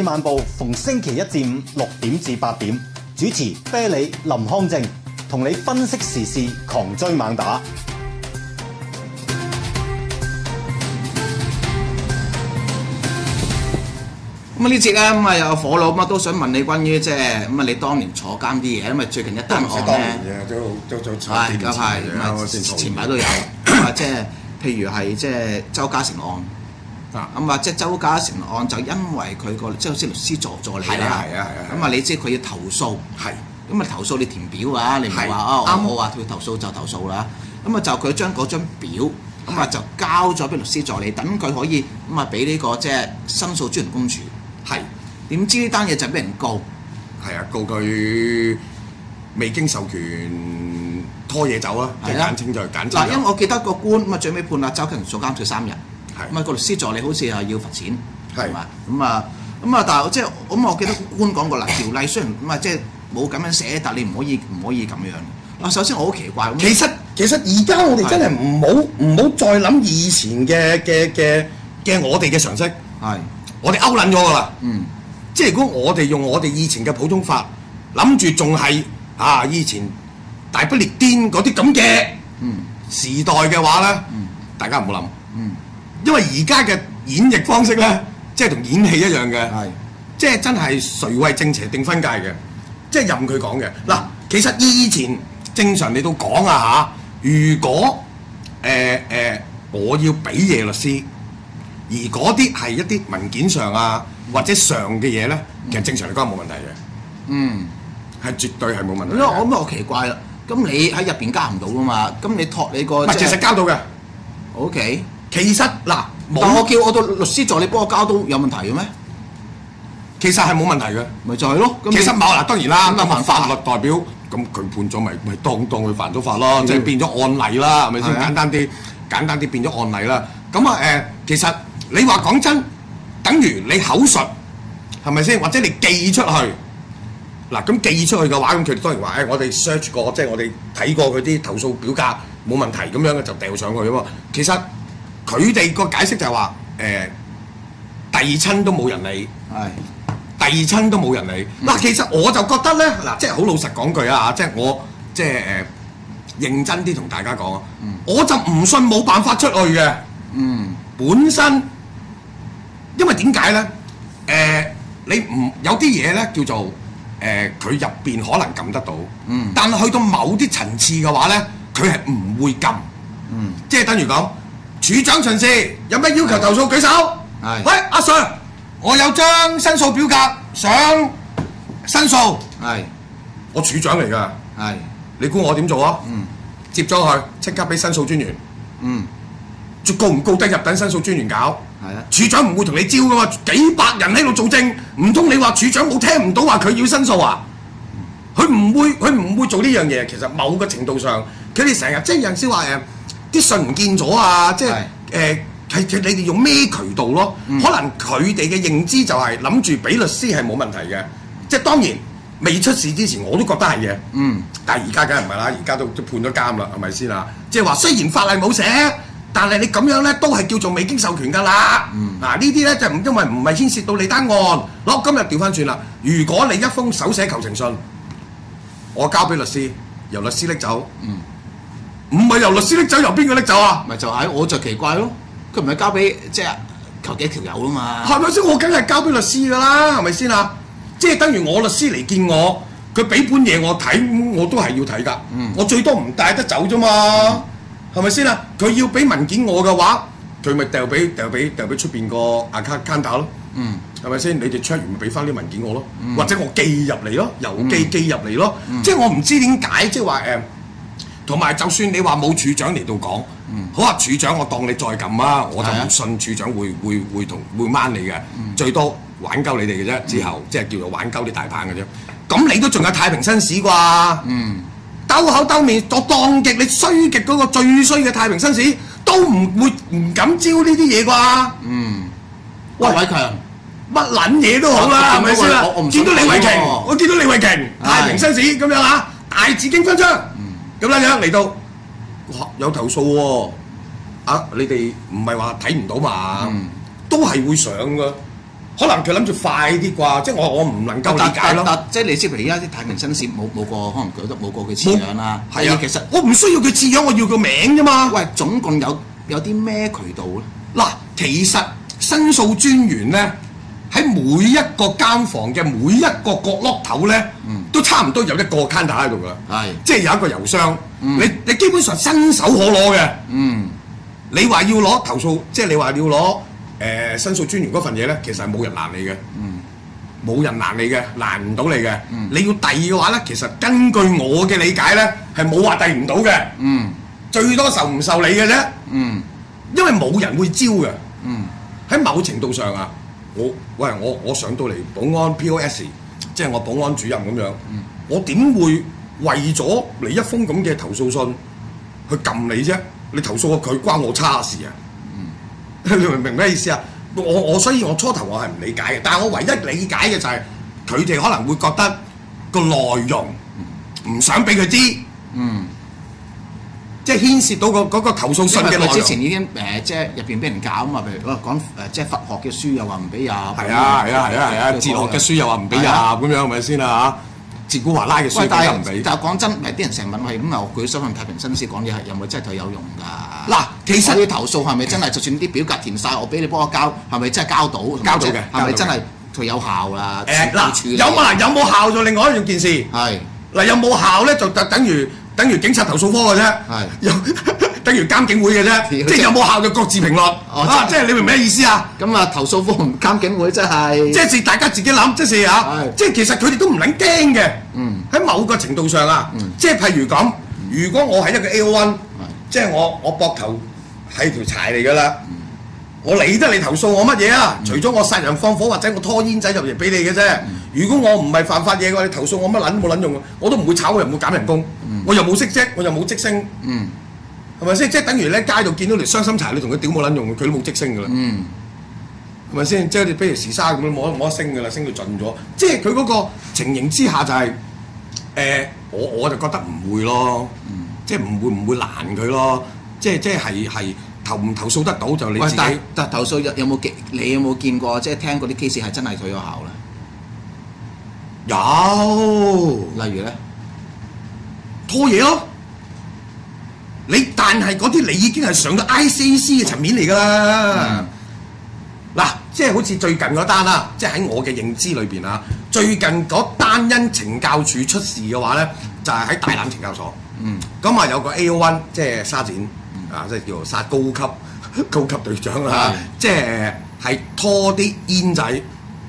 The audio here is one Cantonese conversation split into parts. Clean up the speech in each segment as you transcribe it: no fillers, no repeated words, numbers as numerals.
理晚報逢星期一至五6點至8點，主持啤梨、林康正，同你分析時事，狂追猛打。 咁呢節咧有火佬都想問你關於你當年坐監啲嘢，因為最近一單案咧， 都係嗰排前排都有譬如係周家成案。周家成案就因為佢個好似律師助理啦，你知佢要投訴，投訴你填表啊，你唔係話我話佢投訴就投訴啦，就佢將嗰張表就交咗俾律師助理，等佢可以俾呢個申訴專員公署，點知呢單嘢就俾人告， 告佢未經授權拖嘢走啦，簡稱就係簡稱。 因為我記得個官最尾判周家成坐監坐3日。個律師助理好似係要罰錢，係嘛？但係我記得官講過啦，條例雖然冇咁樣寫，但你唔可以咁樣。首先我好奇怪， 其實而家我哋真係唔好再諗以前嘅我哋嘅常識，我哋勾撚咗㗎啦。如果我哋用我哋以前嘅普通法，諗住仲係以前大不列顛嗰啲咁嘅時代嘅話咧，大家唔好諗。因為而家嘅演繹方式咧，同演戲一樣嘅，真係誰為正邪定分界嘅，任佢講嘅。嗱，其實以前正常你都講如果我要俾嘢律師，而嗰啲係一啲文件上或者上嘅嘢咧，其實正常嚟講冇問題嘅，係絕對係冇問題。 我奇怪啦，咁你喺入邊交唔到㗎嘛？咁你託你個其實交到嘅 ，OK。 其實但我叫我個律師助理幫我交都有問題嘅咩？ 其實係冇問題嘅，咪就係咯。 其實冇當然啦，法律代表咁佢判咗咪當佢犯咗法咯，變咗案例啦，係咪先？簡單啲變咗案例啦。其實你話講真，等於你口述係咪先？或者你寄出去嗱，咁寄出去嘅話，咁佢哋當然話我哋 search 過，我哋睇過佢啲投訴表格冇問題咁樣嘅就掉上去啊嘛。其實佢哋個解釋就係話第二親都冇人理，第二親都冇人理。嗱，其實我就覺得咧，好老實講句我認真啲同大家講我就唔信冇辦法出去嘅。本身因為點解咧？你唔有啲嘢咧叫做佢入邊可能撳得到，但係去到某啲層次嘅話咧，佢係唔會撳。等於講。處長巡視有咩要求投訴舉手。喂，阿 Sir， 我有張申訴表格想申訴。我處長嚟㗎。你估我點做啊？接咗佢，即刻俾申訴專員。告唔告得入等申訴專員搞？處長唔會同你招㗎嘛，幾百人喺度做證，唔通你話處長冇聽唔到話佢要申訴啊？佢唔會做呢樣嘢。其實某個程度上，佢哋成日有陣時話啲信唔見咗係你哋用咩渠道咯？可能佢哋嘅認知就係諗住俾律師係冇問題嘅，當然未出事之前我都覺得係嘅。但係而家梗係唔係啦，而家都判咗監啦，係咪先啊？話雖然法例冇寫，但係你咁樣咧都係叫做未經授權㗎啦。呢啲咧就因為唔係牽涉到你單案。今日調翻轉啦，如果你一封手寫求情信，我交俾律師，由律師拎走。唔係由律師拎走，由邊個拎走啊？ 咪就係，我就奇怪咯。佢唔係交俾求幾條友啊嘛？ 係咪先？我梗係交俾律師㗎啦，係咪先啊？等於我律師嚟見我，佢俾本嘢我睇，我都係要睇㗎。我最多唔帶得走啫嘛，係咪先啊？佢要俾文件我嘅話，佢咪掉俾出邊個 account 咯。係咪先？你哋 check 完咪俾翻啲文件我咯，或者我寄入嚟咯，郵寄入嚟咯。我唔知點解話同埋就算你話冇處長嚟到講，好啊，處長我當你再撳啊，我就唔信處長會掹你嘅，最多玩鳩你哋嘅啫。之後叫做玩鳩啲大棒嘅啫。咁你都仲有太平紳士啩？兜口兜面，我當極你衰極嗰個最衰嘅太平紳士都唔敢招呢啲嘢啩？ 喂，偉強， 乜撚嘢都好啦，係咪先啦？見到李慧瓊，我見到李慧瓊太平紳士咁樣大紫荊勳章。咁樣嚟到，哇！有投訴喎，你哋唔係話睇唔到嘛？都係會上噶， 可能佢諗住快啲啩，即係我唔能夠理解咯。 但即係你知譬如而家啲太平紳士冇個可能佢都冇個佢似樣啦。 係啊， 其實我唔需要佢似樣，我要個名啫嘛。 喂，總共有啲咩渠道咧？ 嗱，其實申訴專員咧喺每一個間房嘅每一個角落頭咧，都差唔多有一個 counter 喺度㗎。係，即係有一個郵箱，你基本上伸手可攞嘅。你話要攞投訴，即係你話要攞申訴專員嗰份嘢咧，其實係冇人攔你嘅。冇人攔你嘅，攔唔到你嘅。你要遞嘅話咧，其實根據我嘅理解咧，係冇話遞唔到嘅。最多受唔受理嘅啫。因為冇人會招嘅。喺某程度上啊，我上到嚟保安 POS， 即係我保安主任咁樣，我點會為咗你一封咁嘅投訴信去撳你啫？你投訴過佢關我叉事啊？你明唔明咩意思啊？所以我初頭我係唔理解嘅，但係我唯一理解嘅就係佢哋可能會覺得個內容唔想俾佢知。即係牽涉到嗰個投訴信嘅內容。 之前已經即係入邊俾人搞啊嘛，譬如講即係佛學嘅書又話唔俾入。 係啊，哲學嘅書又話唔俾入咁樣，係咪先啊嚇？哲古華拉嘅書又唔俾。 但係講真，啲人成日問係咁啊，舉手問太平紳士講嘢係有冇真係對有用㗎？ 嗱，其實要投訴係咪真係？就算啲表格填晒，我俾你幫我交，係咪真係交到？ 交到嘅， 係咪真係佢有效啦？ 嗱，有冇效就另外一件事。係嗱，有冇效咧就等於警察投訴科嘅啫，等於監警會嘅啫，即係有冇效就各自評論。即係你明咩意思啊？ 咁啊，投訴科同監警會真係， 即係大家自己諗，即係嚇，即係其實佢哋都唔撚驚嘅。喺某個程度上啊，即係譬如咁，如果我係一個 AO1，即係我膊頭係條柴嚟㗎啦，我理得你投訴我乜嘢啊？除咗我殺人放火或者我拖煙仔入嚟俾你嘅啫。如果我唔係犯法嘢嘅話，你投訴我乜撚都冇撚用，我都唔會炒，我又唔會減人工，我又冇息職，我又冇職升，係咪先？即係等於咧街度見到條傷心柴，你同佢屌冇撚用，佢都冇職升㗎啦，係咪先？即係你譬如時沙咁樣冇得升㗎啦，升到盡咗。即係佢嗰個情形之下就係我就覺得唔會咯，即係唔會攔佢咯，即係投唔投訴得到就你自己。 但投訴你有冇見過？即係聽嗰啲 case 係真係佢有效咧？ 有， 例如咧拖嘢咯。但係嗰啲你已經係上到 ICAC 嘅層面嚟㗎啦。嗱，即係好似最近嗰單啦，即係喺我嘅認知裏邊啊，最近嗰單因懲教處出事嘅話咧，就係喺大欖懲教所。咁啊有個 AO1 即係沙展啊，即係叫做殺高級隊長啦，即係拖啲煙仔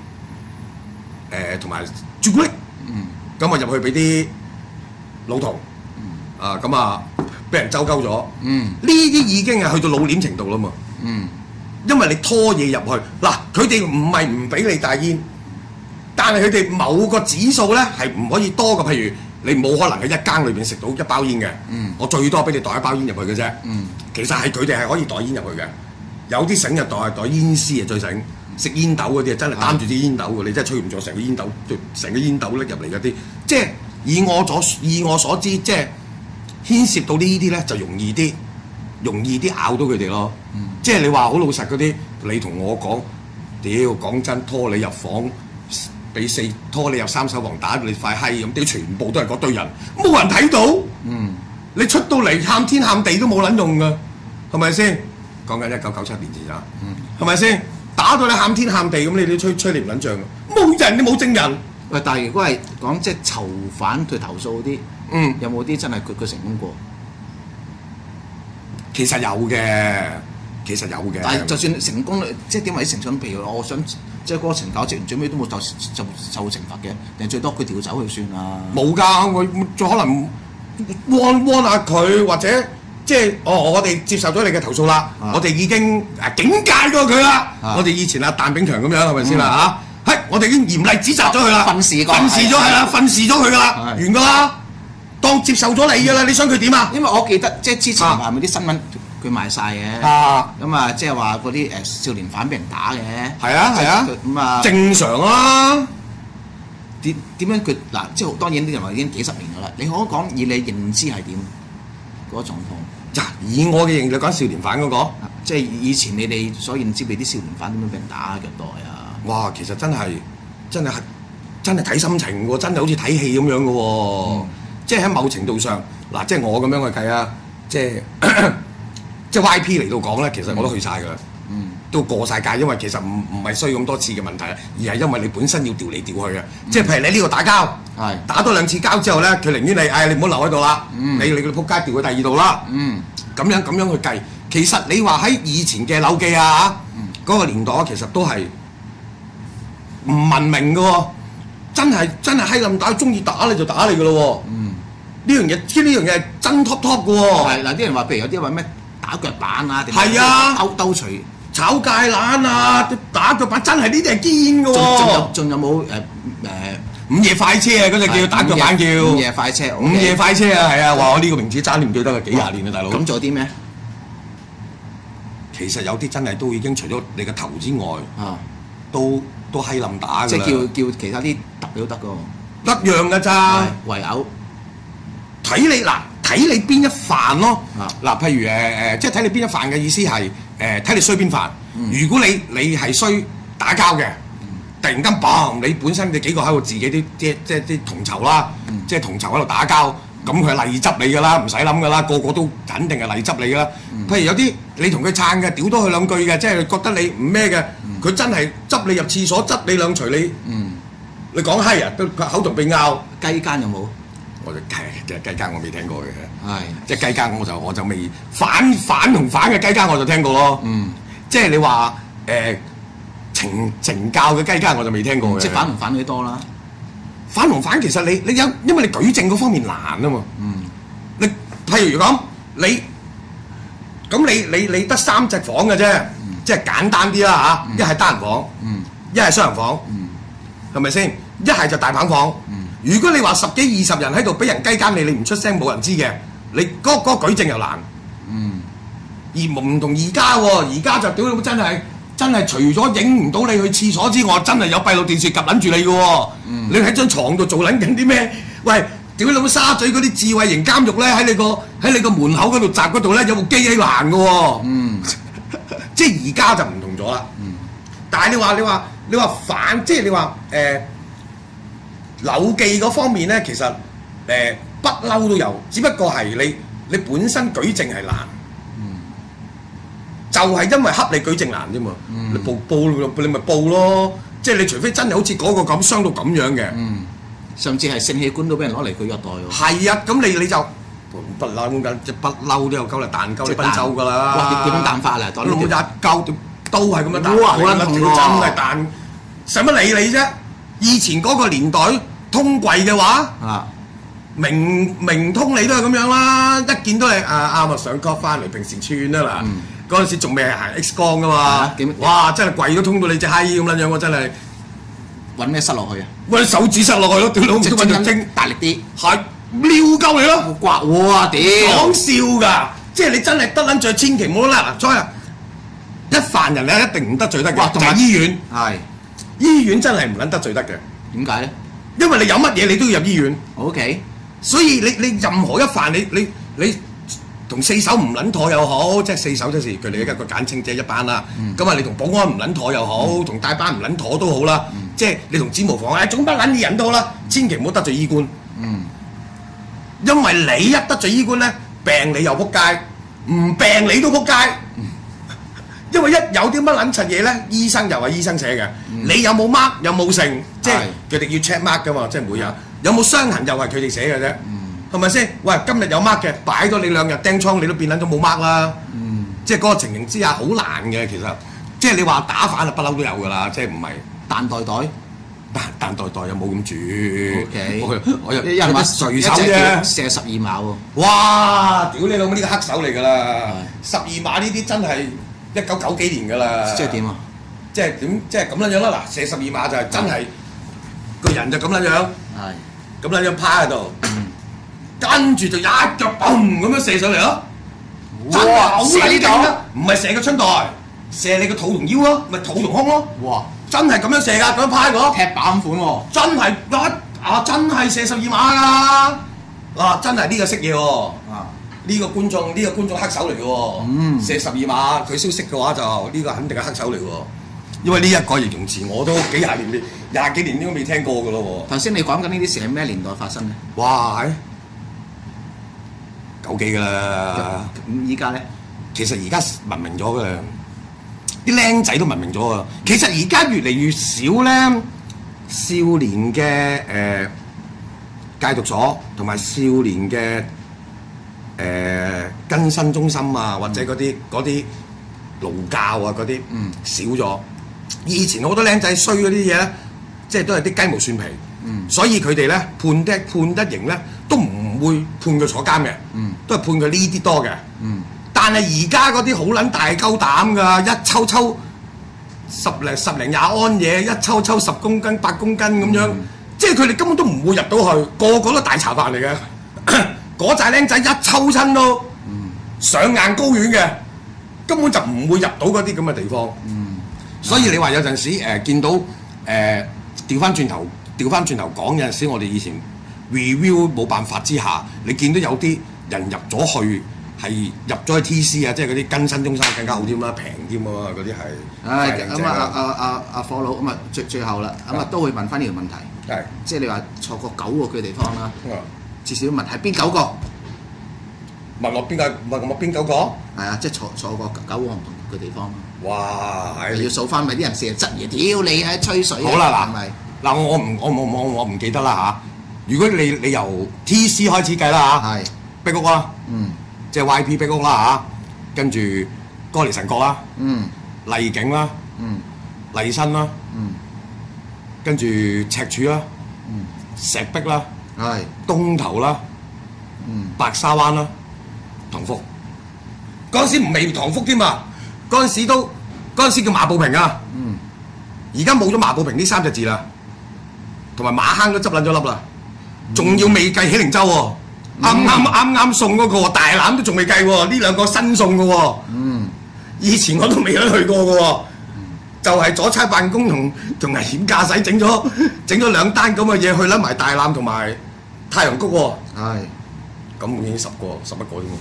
同埋朱古力，咁啊入去俾啲老童啊，咁啊俾人周鳩咗。呢啲已經係去到老臉程度啦嘛。因為你拖嘢入去，嗱佢哋唔係唔俾你帶煙，但係佢哋某個指數咧係唔可以多嘅。譬如你冇可能喺一間裏邊食到一包煙嘅，我最多俾你袋一包煙入去嘅啫。其實係佢哋係可以袋煙入去嘅，有啲醒就袋煙絲啊最醒。食煙斗嗰啲啊，真係擔住啲煙斗嘅，你真係吹唔咗成個煙斗，成個煙斗拎入嚟嗰啲。即係以我所知，即係牽涉到呢啲咧就容易啲咬到佢哋咯。即係你話好老實嗰啲，你同我講，屌講真，拖你入房，拖你入三手房打你塊閪咁，啲全部都係嗰堆人，冇人睇到。你出到嚟喊天喊地都冇撚用㗎，係咪先？講緊1997年前咋，係咪先？打到你喊天喊地咁，你都吹你唔撚脹㗎，冇人你冇證人。 喂，但係如果係講即係囚犯去投訴嗰啲，有冇啲真係佢成功過？ 其實有嘅。但係就算成功，即係點為成功？譬如我想即係嗰個懲教職員最尾都冇受懲罰嘅，定最多佢調走佢算啦。冇㗎，我再可能warn下佢，或者即係我哋接受咗你嘅投訴啦，我哋已經警戒過佢啦。我哋以前鄧炳強咁樣係咪先啦嚇？係，我哋已經嚴厲指責咗佢啦，訓示咗係啦，訓示咗佢㗎啦，完㗎啦，當接受咗你㗎啦，你想佢點啊？ 因為我記得即係之前係咪啲新聞？佢賣晒嘅，咁啊，即係話嗰啲少年犯俾人打嘅， 係啊， 咁啊正常啊。 點樣佢嗱，即係當然啲人話已經幾十年㗎啦。你可講以你認知係點嗰個狀況？ 呀，以我嘅認知講少年犯嗰個， 即係以前你哋所認知俾啲少年犯點樣俾人打虐待啊？ 哇，其實真係睇心情喎，真係好似睇戲咁樣嘅喎。即係喺某程度上，嗱，即係我咁樣去計啊，即係 YP 嚟到講咧，其實我都去晒㗎啦。都過晒界，因為其實唔係需要咁多次嘅問題，而係因為你本身要調嚟調去嘅。即係譬如你呢度打交，打多2次交之後咧，佢寧願你唔好留喺度啦，你仆街調去第二度啦。咁樣去計，其實你話喺以前嘅柳記啊嗰個年代，其實都係唔文明嘅喎，真係閪咁打，中意打你就打你嘅咯喎。呢樣嘢係真 top 嘅喎。 係嗱，啲人話譬如有啲話咩打腳板啊，定係啊， 兜錘。 炒芥蘭啊，打腳板真係呢啲係堅嘅喎。 仲有冇午夜快車啊？嗰隻叫打腳板叫。 午夜快車。 午夜快車啊，係啊！哇！我呢個名字爭啲唔記得啦，幾廿年啊，大佬。 咁做啲咩？ 其實有啲真係都已經除咗你個頭之外，都閪冧打㗎啦。 即係叫其他啲揼都得㗎。 一樣㗎咋？ 圍毆。 睇你邊一範咯。嗱，譬如即係睇你邊一範嘅意思係睇你衰邊範。如果你係衰打交嘅，突然間砰！你本身你幾個喺度自己啲同仇啦，即係同仇喺度打交，咁佢係例執你㗎啦，唔使諗㗎啦，個個都肯定係例執你㗎啦。譬如有啲你同佢撐嘅，屌多佢兩句嘅，即係覺得你唔咩嘅，佢真係執你入廁所，執你兩錘你講閪啊，都口同鼻拗。 雞奸有冇？ 我就雞奸我未聽過嘅， 係即係雞奸我就未反同反嘅雞奸我就聽過咯。即係你話懲教嘅雞奸我就未聽過嘅。 即係反同反幾多啦？ 反同反其實你因為你舉證嗰方面難啊嘛。你譬如講你得3隻房嘅啫，即係簡單啲啦嚇。一係單人房，一係雙人房，係咪先？一係就大棚房。如果你話10幾20人喺度俾人雞奸你唔出聲冇人知嘅，你嗰舉證又難。而唔同而家喎，而家就屌你真係除咗影唔到你去廁所之外，真係有閉路電視夾撚住你嘅喎。你喺張床度做撚緊啲咩？喂，屌你老母沙咀嗰啲智慧型監獄咧，喺你個門口嗰度閘嗰度咧有部機喺度行嘅喎。即係而家就唔同咗啦。但係你話反，即係你話柳記嗰方面咧，其實不嬲都有，只不過係你本身舉證係難，就係因為恰你舉證難啫嘛。你報你咪報咯，即係你除非真係好似嗰個咁傷到咁樣嘅， 甚至係性器官都俾人攞嚟佢虐待喎。 係啊，咁你就不嬲咁緊，即係不嬲都有鳩嚟彈鳩你賓州㗎啦。 哇！點樣彈法啊？ 攞一鳩都係咁樣彈。 哇！好撚痛喎！ 真係彈，使乜理你啫？以前嗰個年代。通櫃嘅話，明通你都係咁樣啦，一見到你啱啊上 call 翻嚟，平時串啦嗱，嗰陣時仲未係行 X 光噶嘛，哇真係櫃都通到你隻閪咁撚樣喎，真係揾咩塞落去啊？ 揾手指塞落去咯，屌老母都揾條精大力啲，係撩鳩你咯， 刮哇屌！ 講笑㗎，即係你真係得撚罪，千祈唔好啦嗱，所以一犯人咧一定唔得罪得嘅，就係醫院，醫院真係唔撚得罪得嘅， 點解咧？ 因為你有乜嘢你都要入醫院 ，OK， 所以你任何一犯你同4手唔撚妥又好，即係4手即係佢哋一個簡稱即係一班啦。咁你同保安唔撚妥又好，同大班唔撚妥都好啦。即係你同指模房總不撚嘢人都好啦，千祈唔好得罪醫官。因為你一得罪醫官咧，病你又仆街，唔病你都仆街。因為一有啲乜撚柒嘢咧，醫生又係醫生寫嘅，你有冇 mark 有冇成，即係佢哋要 check mark 噶嘛，即係每日有冇傷痕又係佢哋寫嘅啫，係咪先？喂，今日有 mark 嘅，擺咗你2日釘瘡，你都變撚咗冇 mark 啦，即係嗰個情形之下好難嘅，其實即係你話打反啊，不嬲都有㗎啦，即係唔係彈袋彈袋又冇咁住，我有人話隨手啫， 射12碼喎， 哇！屌你老母呢個黑手嚟㗎啦，12碼呢啲真係。1990幾年㗎啦， 即係點啊？ 即係點？即係咁樣樣啦！嗱，射12碼就係真係個人就咁樣樣，咁樣樣趴喺度，跟住就一腳嘣咁樣射上嚟咯。哇！好撚勁啊！唔係射個春袋，射你個肚同腰咯，咪肚同胸咯。哇！真係咁樣射㗎，咁樣趴喺度。 踢板款喎！ 真係真係射12碼㗎！哇！真係呢個識嘢喎。呢個觀眾黑手嚟嘅喎，射12碼佢識嘅話就呢個肯定係黑手嚟嘅喎。 因為呢一個形容詞我都廿幾年都未聽過㗎咯喎。 頭先你講緊呢啲事係咩年代發生嘅？ 哇！90幾㗎啦。 咁依家咧， 其實而家文明咗嘅，啲僆仔都文明咗啊。其實而家越嚟越少咧，少年嘅戒毒所同埋少年嘅更新中心啊，或者嗰啲勞教啊嗰啲，少咗。以前好多僆仔衰嗰啲嘢咧，即係都係啲雞毛蒜皮，所以佢哋咧判得刑咧都唔會判佢坐監嘅，都係判佢呢啲多嘅。但係而家嗰啲好撚大鳩膽㗎，一抽十零廿安嘢，一抽10公斤8公斤咁樣，即係佢哋根本都唔會入到去，個個都大茶飯嚟嘅。嗰紮僆仔一抽親都上硬高院嘅，根本就唔會入到嗰啲咁嘅地方。所以你話有陣時見到調翻轉頭講，有陣時我哋以前 review 冇辦法之下，你見到有啲人入咗去係入咗去 TC 啊，即係嗰啲更新中心更加好添啦，平添啊嘛，嗰啲係。 咁阿火佬咁啊，最後啦，咁啊都會問翻呢條問題。 係， 即係你話錯過9個嘅地方啦，至少問係邊9個？ 問我邊9個？ 係啊，即係錯過9個唔同嘅地方。 哇！ 要數翻咪啲人成日質疑，屌你係吹水。 好啦嗱，我唔記得啦嚇。如果你由 TC 開始計啦嚇， 係壁屋啦，即係 YP 壁屋啦嚇，跟住歌尼臣角啦，麗景啦，麗新啦，跟住赤柱啦，石壁啦，東頭啦，白沙灣啦，塘福。嗰陣時唔係塘福添啊！嗰陣時叫馬步坪啊，而家冇咗馬步坪呢3隻字啦，同埋馬坑都執撚咗粒啦，仲要未計喜靈洲喎，啱送嗰個大欖都仲未計喎，呢2個新送嘅喎，以前我都未去過嘅喎，就係阻差辦公同危險駕駛整咗2單咁嘅嘢去甩埋大欖同埋太陽谷喎，咁已經11個添喎。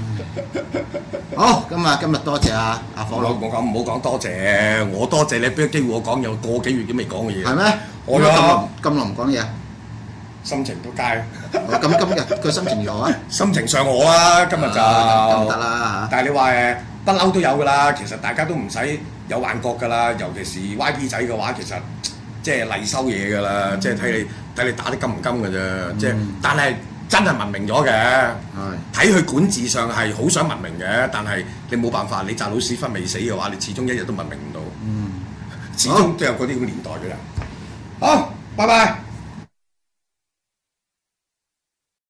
好，今日多謝阿火佬。 唔好講多謝，我多謝你俾個機會我講有個幾月都未講嘅嘢。 係咩？ 我咁耐唔講嘢， 心情都佳。 咁今日佢心情如何啊？ 心情上我啊，今日就咁得啦。 但係你話不嬲都有㗎啦，其實大家都唔使有幻覺㗎啦，尤其是 YP 仔嘅話，其實即係嚟收嘢㗎啦，即係睇你打得金唔金㗎啫，即係但係。真係文明咗嘅，睇佢管治上係好想文明嘅，但係你冇辦法，你紮老屎忽未死嘅話，你始終一日都文明唔到，始終都有嗰啲咁嘅年代嘅人。好，拜拜。